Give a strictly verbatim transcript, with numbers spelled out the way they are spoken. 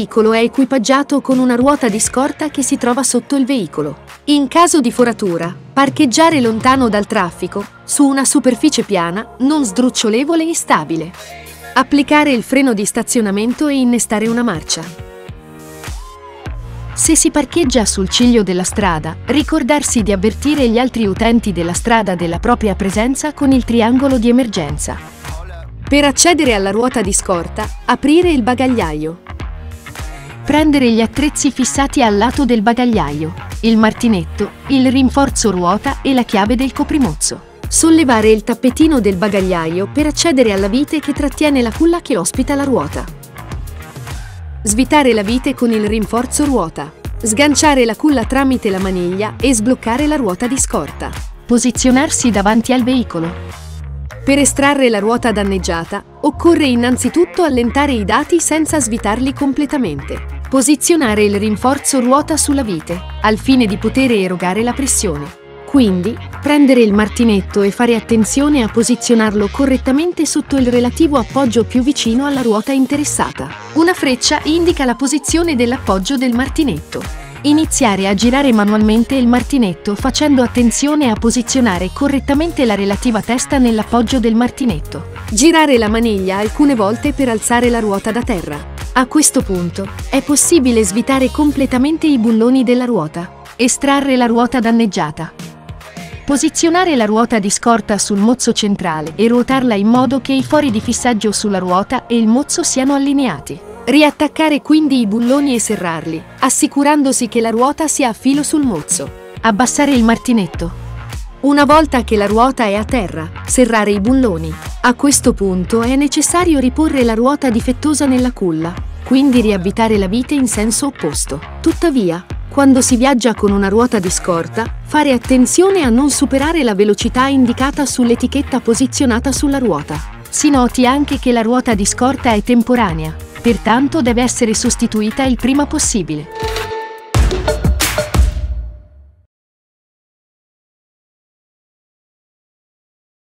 veicolo è equipaggiato con una ruota di scorta che si trova sotto il veicolo. In caso di foratura, parcheggiare lontano dal traffico, su una superficie piana, non sdrucciolevole e stabile. Applicare il freno di stazionamento e innestare una marcia. Se si parcheggia sul ciglio della strada, ricordarsi di avvertire gli altri utenti della strada della propria presenza con il triangolo di emergenza. Per accedere alla ruota di scorta, aprire il bagagliaio. Prendere gli attrezzi fissati al lato del bagagliaio, il martinetto, il rinforzo ruota e la chiave del coprimozzo. Sollevare il tappetino del bagagliaio per accedere alla vite che trattiene la culla che ospita la ruota. Svitare la vite con il rinforzo ruota. Sganciare la culla tramite la maniglia e sbloccare la ruota di scorta. Posizionarsi davanti al veicolo. Per estrarre la ruota danneggiata, occorre innanzitutto allentare i dati senza svitarli completamente. Posizionare il rinforzo ruota sulla vite, al fine di poter erogare la pressione. Quindi, prendere il martinetto e fare attenzione a posizionarlo correttamente sotto il relativo appoggio più vicino alla ruota interessata. Una freccia indica la posizione dell'appoggio del martinetto. Iniziare a girare manualmente il martinetto facendo attenzione a posizionare correttamente la relativa testa nell'appoggio del martinetto. Girare la maniglia alcune volte per alzare la ruota da terra. A questo punto, è possibile svitare completamente i bulloni della ruota. Estrarre la ruota danneggiata. Posizionare la ruota di scorta sul mozzo centrale e ruotarla in modo che i fori di fissaggio sulla ruota e il mozzo siano allineati. Riattaccare quindi i bulloni e serrarli, assicurandosi che la ruota sia a filo sul mozzo. Abbassare il martinetto. Una volta che la ruota è a terra, serrare i bulloni. A questo punto è necessario riporre la ruota difettosa nella culla, quindi riavvitare la vite in senso opposto. Tuttavia, quando si viaggia con una ruota di scorta, fare attenzione a non superare la velocità indicata sull'etichetta posizionata sulla ruota. Si noti anche che la ruota di scorta è temporanea, pertanto deve essere sostituita il prima possibile.